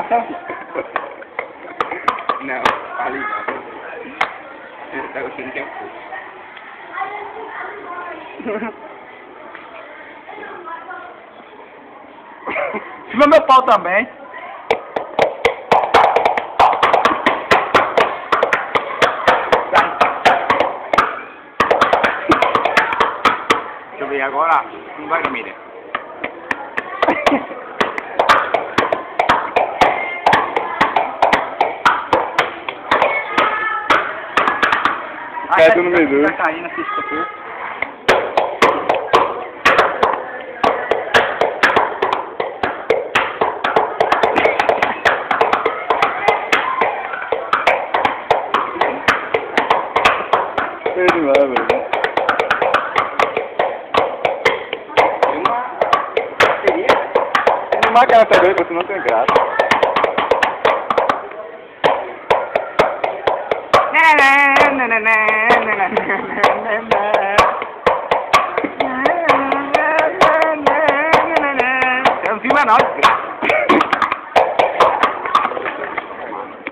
Não, ali não. Ele tá gostando que é pouco. Filma meu pau também. Deixa eu ver agora. Não vai na mira. Quieto no meio. Tá caindo, assiste aqui. Ele vai, velho. Não marca ela também, porque não tem graça. Né, né, né, né, né, né, né, né, né.